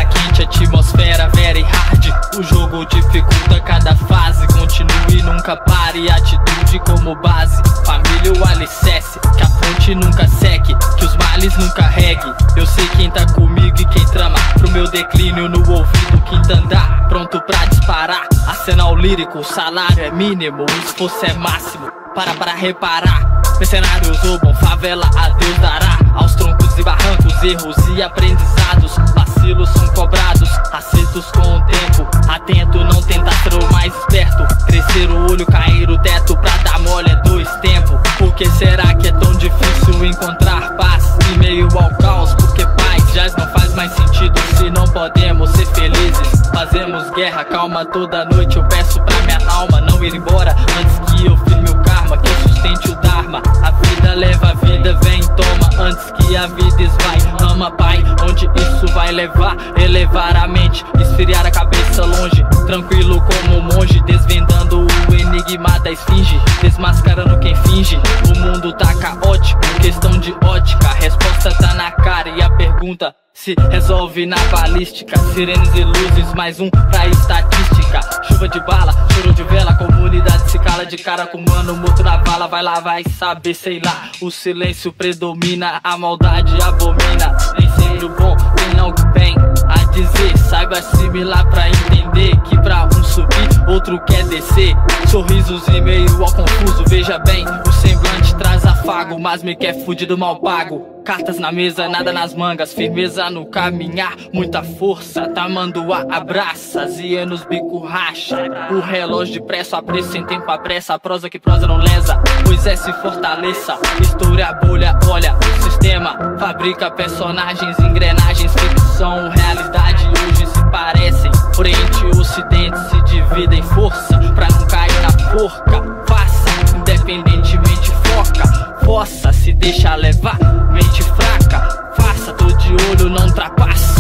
quente, atmosfera very hard. O jogo dificulta cada fase. Continue, nunca pare, atitude como base. Família o alicerce, que a fonte nunca seque, que os males nunca regue. Eu sei quem tá comigo e quem trama pro meu declínio no ouvido. Quinta andar, pronto pra disparar. Arsenal lírico, o salário é mínimo, o esforço é máximo. Para reparar, mercenários roubam, favela a Deus dará. Aos troncos e barrancos, erros e aprendizados. Vacilos são cobrados, acertos com o tempo. Atento, não tentar ser o mais esperto. Crescer o olho, cair o teto, pra dar mole é dois tempos. Por que será que é tão difícil encontrar paz em meio ao caos? Porque paz já não faz mais sentido se não podemos ser felizes. Fazemos guerra, calma toda noite. Eu peço pra minha alma não ir embora antes que eu firme o karma, que eu sustente o dharma. A vida leva a vida, vem, toma, antes que a vida esvai. Ama, pai, onde isso vai levar? Elevar a mente, esfriar a cabeça longe. Tranquilo como um monge, desvendando o enigma da esfinge. Desmascarando quem finge, o mundo tá caótico, questão de ótica. A resposta tá na cara e a pergunta se resolve na balística. Sirenes e luzes, mais um pra estatística. Chuva de bala, choro de vela, comunidade se cala de cara com mano morto na vala. Vai lá, vai saber, sei lá. O silêncio predomina, a maldade abomina. Nem sempre o bom tem algo que tem a dizer. Saiba assimilar pra entender que pra um subir, outro quer descer. Sorrisos e meio ao confuso, veja bem, o semblante traz afago, mas me quer fudido mal pago. Cartas na mesa, nada nas mangas, firmeza no caminhar, muita força, tamando a abraça, azia nos bico racha. O relógio de pressa, apreço sem tempo a pressa, a prosa que prosa não lesa, pois é se fortaleça. Estoure a bolha, olha o sistema, fabrica personagens, engrenagens, ficção, realidade hoje se parecem. Oriente e Ocidente se dividem força, pra não cair na forca. Faça, independentemente foca, força, se deixa levar, mente fraca, faça, tô de olho, não ultrapassa.